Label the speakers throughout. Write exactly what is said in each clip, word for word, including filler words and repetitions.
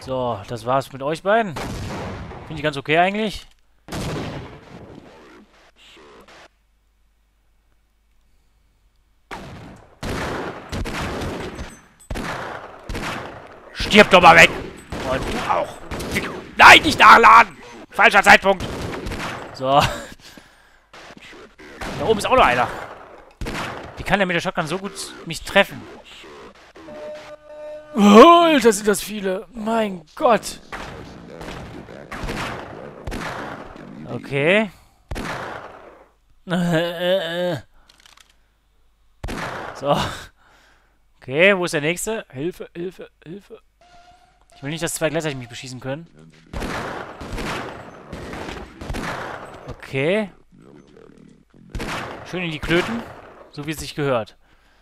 Speaker 1: So, das war's mit euch beiden. Finde ich ganz okay eigentlich. Stirb doch mal weg! Und du auch! Nein, nicht nachladen! Falscher Zeitpunkt! So. Da oben ist auch noch einer. Wie kann der mit der Shotgun so gut mich treffen? Oh, Alter, sind das viele. Mein Gott. Okay. So. Okay, wo ist der nächste? Hilfe, Hilfe, Hilfe. Ich will nicht, dass zwei gleichzeitig mich beschießen können. Okay. Schön in die Klöten. So wie es sich gehört.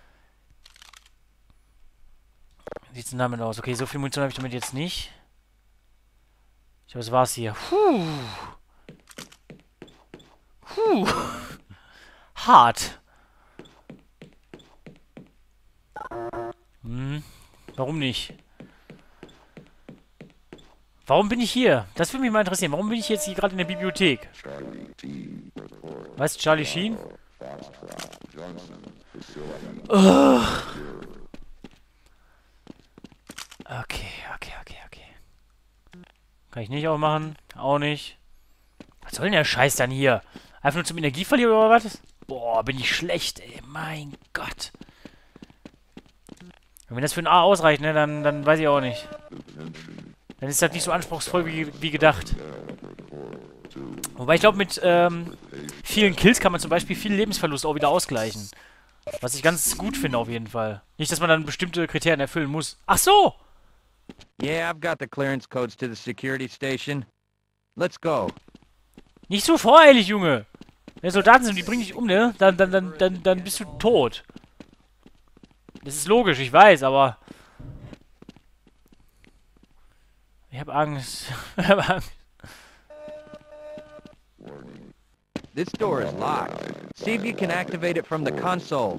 Speaker 1: Wie sieht's denn damit aus? Okay, so viel Munition habe ich damit jetzt nicht. Ich glaube, das war's hier. Puh. Puh. Hart. Hm. Warum nicht? Warum bin ich hier? Das würde mich mal interessieren. Warum bin ich jetzt hier gerade in der Bibliothek? Was? Charlie Sheen? Oh. Okay, okay, okay, okay. Kann ich nicht aufmachen. Auch nicht. Was soll denn der Scheiß dann hier? Einfach nur zum Energieverlieren oder was? Boah, bin ich schlecht, ey. Mein Gott. Und wenn das für ein A ausreicht, ne, dann, dann weiß ich auch nicht. Dann ist das nicht so anspruchsvoll wie, wie gedacht. Wobei ich glaube, mit ähm, vielen Kills kann man zum Beispiel viel Lebensverlust auch wieder ausgleichen. Was ich ganz gut finde auf jeden Fall. Nicht, dass man dann bestimmte Kriterien erfüllen muss. Ach so!
Speaker 2: Yeah, I've got the clearance codes to the security station. Let's go.
Speaker 1: Nicht so voreilig, Junge! Wenn Soldaten sind, die bringen dich um, ne? Dann, dann, dann, dann, dann bist du tot. Das ist logisch, ich weiß, aber... Ich hab Angst. Ich hab Angst.
Speaker 2: This door is locked. See if you can activate it from the console.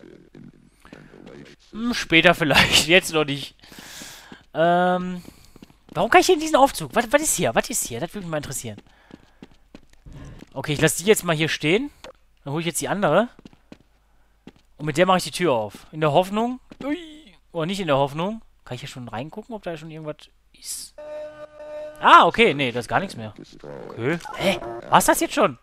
Speaker 1: Hm, später vielleicht. Jetzt noch nicht. Ähm... Warum kann ich hier in diesen Aufzug? Was, was ist hier? Was ist hier? Das würde mich mal interessieren. Okay, ich lasse die jetzt mal hier stehen. Dann hole ich jetzt die andere. Und mit der mache ich die Tür auf. In der Hoffnung... Ui, oder nicht in der Hoffnung. Kann ich hier schon reingucken, ob da schon irgendwas ist? Ah, okay. Nee, da ist gar nichts mehr. Okay. Hä? Was ist das jetzt schon?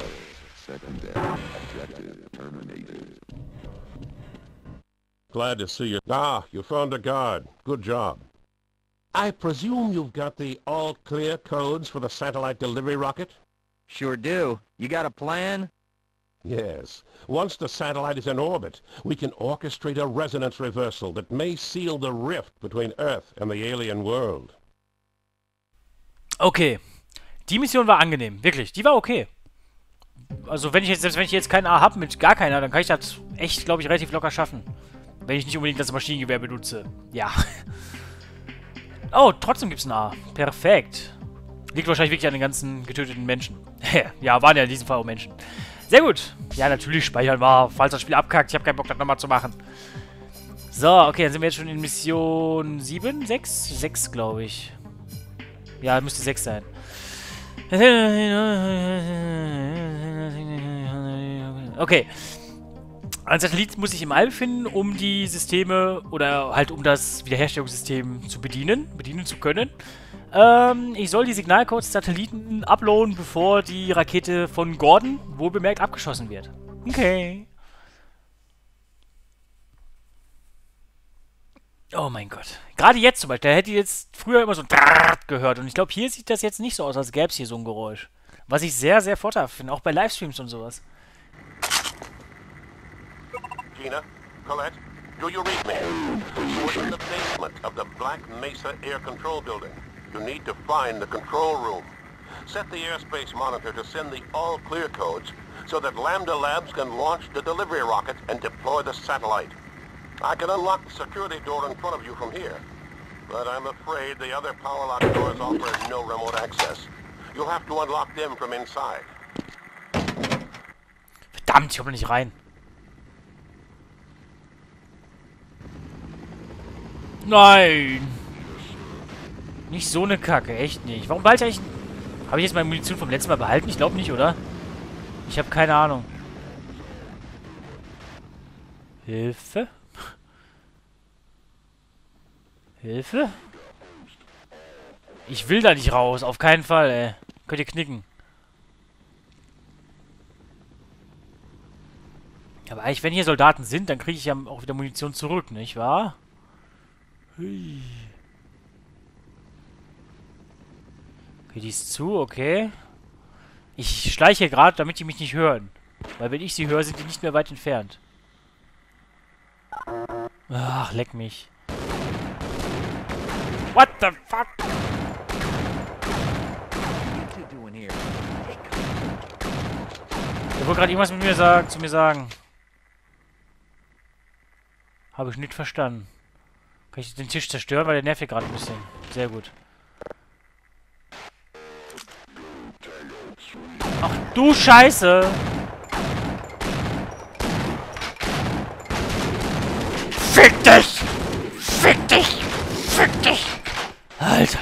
Speaker 3: Glad to see you. Ah, you found a guard. Good job. I presume you've got the all-clear codes for the satellite delivery rocket?
Speaker 2: Sure do. You got a plan?
Speaker 3: Yes. Once the satellite is in orbit, we can orchestrate a resonance reversal that may seal the rift between Earth and the alien world.
Speaker 1: Okay. Die Mission war angenehm. Wirklich. Die war okay. Also, wenn ich jetzt, selbst wenn ich jetzt keinen A habe mit gar keiner, dann kann ich das echt, glaube ich, relativ locker schaffen. Wenn ich nicht unbedingt das Maschinengewehr benutze. Ja. Oh, trotzdem gibt's ein A. Perfekt. Liegt wahrscheinlich wirklich an den ganzen getöteten Menschen. Ja, waren ja in diesem Fall auch Menschen. Sehr gut. Ja, natürlich speichern wir, falls das Spiel abkackt. Ich habe keinen Bock, das nochmal zu machen. So, okay, dann sind wir jetzt schon in Mission sieben? sechs? sechs, glaube ich. Ja, müsste sechs sein. Okay. Ein Satellit muss sich im All befinden, um die Systeme oder halt um das Wiederherstellungssystem zu bedienen, bedienen zu können. Ähm, ich soll die Signalcodes des Satelliten uploaden, bevor die Rakete von Gordon, wohlbemerkt, abgeschossen wird. Okay. Oh mein Gott. Gerade jetzt zum Beispiel, da hätte ich jetzt früher immer so ein Drrrrt gehört. Und ich glaube, hier sieht das jetzt nicht so aus, als gäbe es hier so ein Geräusch. Was ich sehr, sehr vorteilhaft finde, auch bei Livestreams und sowas.
Speaker 3: Gina, Colette, do you read me? We're in the basement of the Black Mesa Air Control Building. You need to find the control room. Set the airspace monitor to send the all-clear codes so that Lambda Labs can launch the delivery rocket and deploy the satellite. I can unlock the security door in front of you from here, but I'm afraid the other power lock doors offer no remote access. You'll have to unlock them from inside.
Speaker 1: Verdammt, ich komme nicht rein. Nein! Nicht so eine Kacke, echt nicht. Warum behalte ich... Habe ich jetzt meine Munition vom letzten Mal behalten? Ich glaube nicht, oder? Ich habe keine Ahnung. Hilfe? Hilfe? Ich will da nicht raus, auf keinen Fall, ey. Könnt ihr knicken. Aber eigentlich, wenn hier Soldaten sind, dann kriege ich ja auch wieder Munition zurück, nicht wahr? Hui. Okay, die ist zu, okay. Ich schleiche gerade, damit die mich nicht hören. Weil wenn ich sie höre, sind die nicht mehr weit entfernt. Ach, leck mich. What the fuck? Der wollte gerade irgendwas mit mir sagen, zu mir sagen. Habe ich nicht verstanden. Kann ich den Tisch zerstören, weil der nervt hier gerade ein bisschen. Sehr gut. Ach du Scheiße! Fick dich! Fick dich! Fick dich! Alter!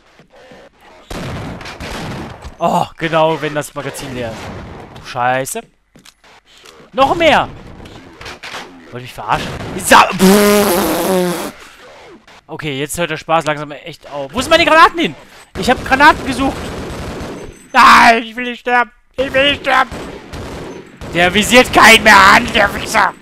Speaker 1: Oh, genau, wenn das Magazin leer ist. Du Scheiße! Noch mehr! Wollt ihr mich verarschen? Sa okay, jetzt hört der Spaß langsam echt auf. Wo sind meine Granaten hin? Ich habe Granaten gesucht. Nein, ich will nicht sterben. Ich will nicht sterben. Der visiert keinen mehr an, der Wichser.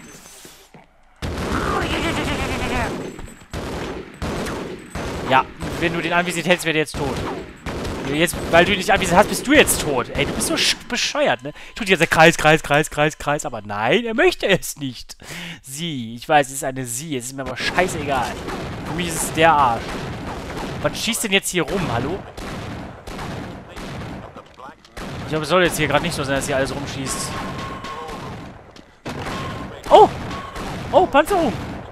Speaker 1: Ja, wenn du den anvisiert hättest, wäre der jetzt tot. Jetzt, weil du ihn nicht anvisiert hast, bist du jetzt tot. Ey, du bist so bescheuert, ne? Tut jetzt der Kreis, Kreis, Kreis, Kreis, Kreis. Aber nein, er möchte es nicht. Sie. Ich weiß, es ist eine Sie. Es ist mir aber scheißegal. Für mich ist es der Arsch. Was schießt denn jetzt hier rum? Hallo? Ich glaube, es soll jetzt hier gerade nicht so sein, dass hier alles rumschießt. Oh! Oh, Panzerung!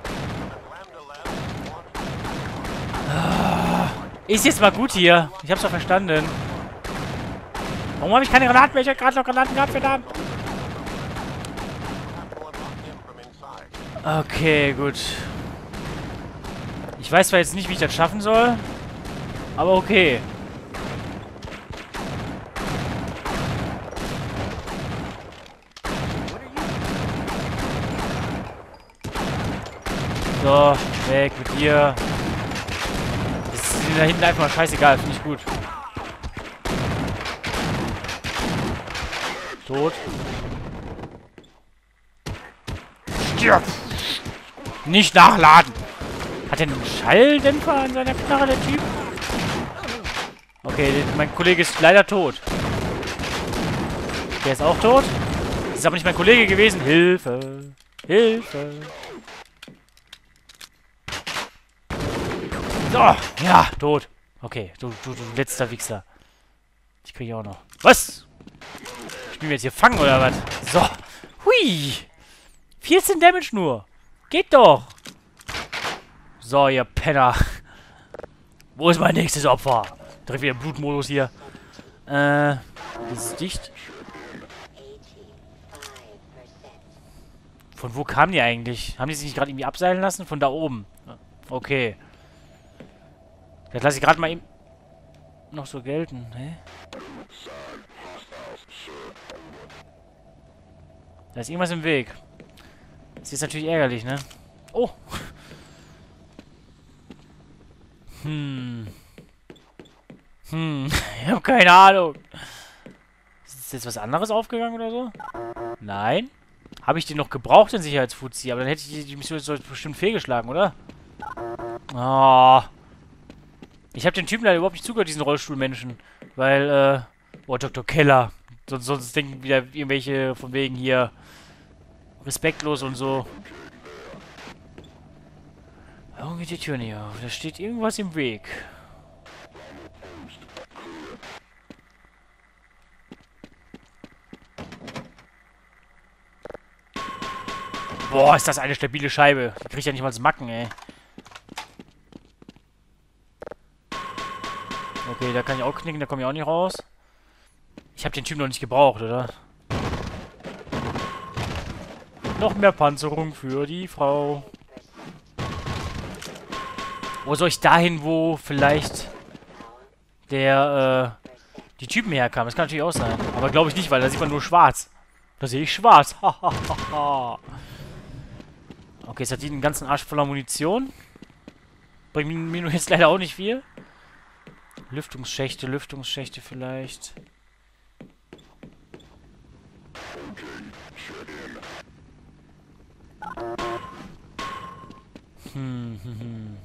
Speaker 1: Ist jetzt mal gut hier. Ich hab's doch verstanden. Warum habe ich keine Granaten mehr? Ich hab gerade noch Granaten gehabt, verdammt. Okay, gut. Ich weiß zwar jetzt nicht, wie ich das schaffen soll. Aber okay. So, weg mit dir. Das ist da hinten einfach mal scheißegal, finde ich gut. Tot. Stirb! Nicht nachladen! Hat er einen Schalldämpfer an seiner Knarre, der Typ? Okay, mein Kollege ist leider tot. Der ist auch tot. Das ist aber nicht mein Kollege gewesen. Hilfe! Hilfe! So, ja, tot. Okay, du, du, du letzter Wichser. Ich kriege auch noch. Was? Spielen wir jetzt hier Fangen oder was? So. Hui. vierzehn Damage nur. Geht doch. So, ihr Penner. Wo ist mein nächstes Opfer? Direkt wieder Blutmodus hier. Äh, das ist dicht. Von wo kamen die eigentlich? Haben die sich nicht gerade irgendwie abseilen lassen? Von da oben. Okay. Das lasse ich gerade mal eben noch so gelten. Hä? Da ist irgendwas im Weg. Das ist natürlich ärgerlich, ne? Oh! Hm. Hm. Ich habe keine Ahnung. Ist jetzt was anderes aufgegangen oder so? Nein. Habe ich den noch gebraucht, den Sicherheitsfuzzi? Aber dann hätte ich die, die Mission jetzt bestimmt fehlgeschlagen, oder? Oh. Ich habe den Typen leider überhaupt nicht zugehört, diesen Rollstuhlmenschen. Weil, äh... Oh, Doktor Keller. Sonst, sonst denken wieder irgendwelche von wegen hier... respektlos und so. Warum geht die Tür nicht auf? Da steht irgendwas im Weg. Boah, ist das eine stabile Scheibe. Die kriegt ja nicht mal das Macken, ey. Okay, da kann ich auch knicken, da komme ich auch nicht raus. Ich habe den Typ noch nicht gebraucht, oder? Noch mehr Panzerung für die Frau. Wo soll ich dahin, wo vielleicht der, äh, die Typen herkamen. Das kann natürlich auch sein. Aber glaube ich nicht, weil da sieht man nur schwarz. Da sehe ich schwarz. Okay, jetzt hat die einen ganzen Arsch voller Munition. Bringt mir nur jetzt leider auch nicht viel. Lüftungsschächte, Lüftungsschächte vielleicht. Hm, hm, hm.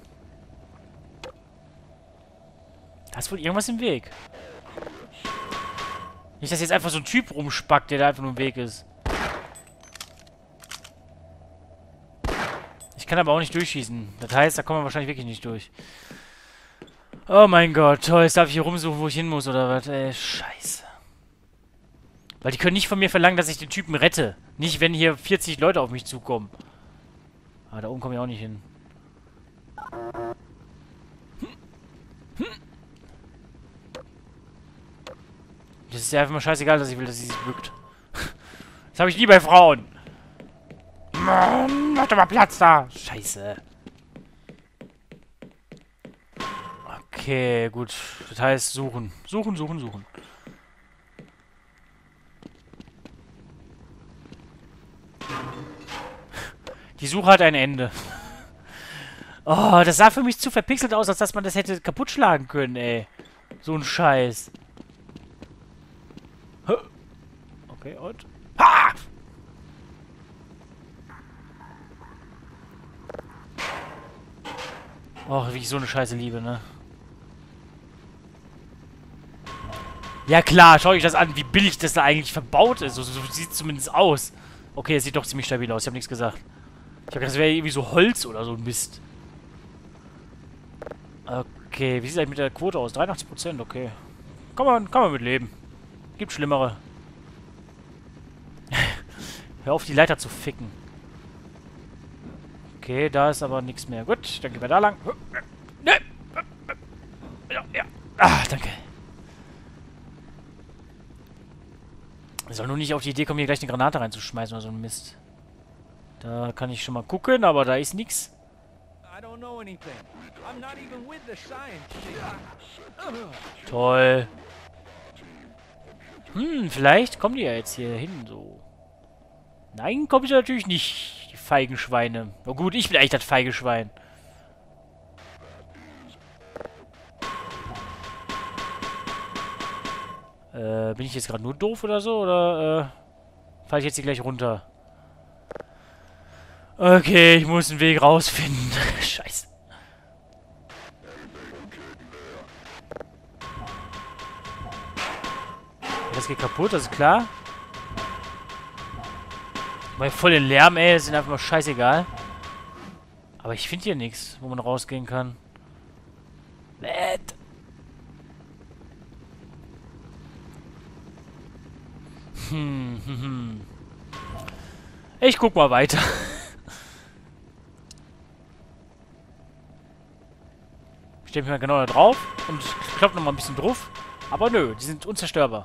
Speaker 1: Da ist wohl irgendwas im Weg. Nicht, dass jetzt einfach so ein Typ rumspackt, der da einfach nur im Weg ist. Ich kann aber auch nicht durchschießen. Das heißt, da kommen wir wahrscheinlich wirklich nicht durch. Oh mein Gott, toll, jetzt darf ich hier rumsuchen, wo ich hin muss, oder was? Ey, scheiße. Weil die können nicht von mir verlangen, dass ich den Typen rette. Nicht, wenn hier vierzig Leute auf mich zukommen. Ah, da oben komme ich auch nicht hin. Das ist ja einfach mal scheißegal, dass ich will, dass sie sich bückt. Das habe ich nie bei Frauen. Mann, mach doch mal Platz da. Scheiße. Okay, gut. Das heißt suchen. Suchen, suchen, suchen. Die Suche hat ein Ende. Oh, das sah für mich zu verpixelt aus, als dass man das hätte kaputt schlagen können, ey. So ein Scheiß. Okay, und? Ha! Och, wie ich so eine Scheiße liebe, ne? Ja klar, schau euch das an, wie billig das da eigentlich verbaut ist. So, so sieht es zumindest aus. Okay, es sieht doch ziemlich stabil aus, ich habe nichts gesagt. Ich habe gedacht, das wäre irgendwie so Holz oder so ein Mist. Okay, wie sieht es eigentlich mit der Quote aus? dreiundachtzig Prozent, okay. Kann man, kann man mit leben. Gibt Schlimmere. Hör auf, die Leiter zu ficken. Okay, da ist aber nichts mehr. Gut, dann gehen wir da lang. Ja, ja. Ah, danke. Ich soll nur nicht auf die Idee kommen, hier gleich eine Granate reinzuschmeißen oder so ein Mist. Da kann ich schon mal gucken, aber da ist nichts. Toll. Hm, vielleicht kommen die ja jetzt hier hin, so. Nein, komme ich natürlich nicht, die feigen Schweine. Na gut, ich bin eigentlich das feige Schwein. Äh, bin ich jetzt gerade nur doof oder so, oder, äh, falle ich jetzt hier gleich runter? Okay, ich muss einen Weg rausfinden. Scheiße. Das geht kaputt, das ist klar. Weil voll den Lärm, ey, das ist einfach mal scheißegal. Aber ich finde hier nichts, wo man rausgehen kann. Bäh. Hm, hm, hm. Ich guck mal weiter. Ich stelle mich mal genau da drauf und klopfe noch mal ein bisschen drauf. Aber nö, die sind unzerstörbar.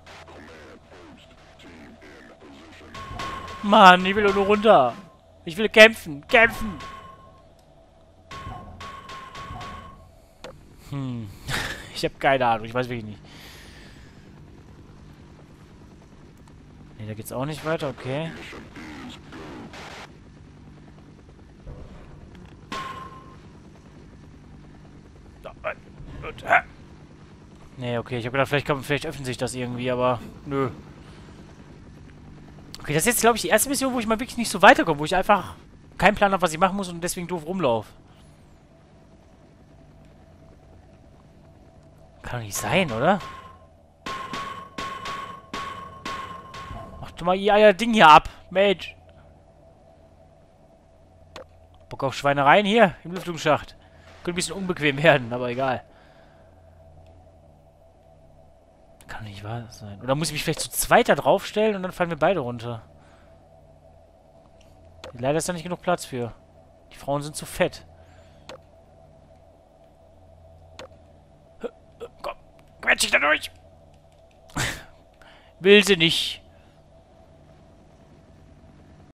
Speaker 1: Mann, ich will nur runter. Ich will kämpfen, kämpfen. Hm. Ich habe keine Ahnung, ich weiß wirklich nicht. Ne, da geht's auch nicht weiter, okay. Ne, okay, ich habe gedacht, vielleicht, kann, vielleicht öffnet sich das irgendwie, aber nö. Okay, das ist jetzt, glaube ich, die erste Mission, wo ich mal wirklich nicht so weiterkomme, wo ich einfach keinen Plan habe, was ich machen muss und deswegen doof rumlaufe. Kann doch nicht sein, oder? Mach doch mal ihr euer Ding hier ab, Mensch. Bock auf Schweinereien hier im Lüftungsschacht. Könnte ein bisschen unbequem werden, aber egal. Kann nicht wahr sein. Oder muss ich mich vielleicht zu zweit da draufstellen und dann fallen wir beide runter. Leider ist da nicht genug Platz für. Die Frauen sind zu fett. Komm, quetsch dich da durch! Will sie nicht.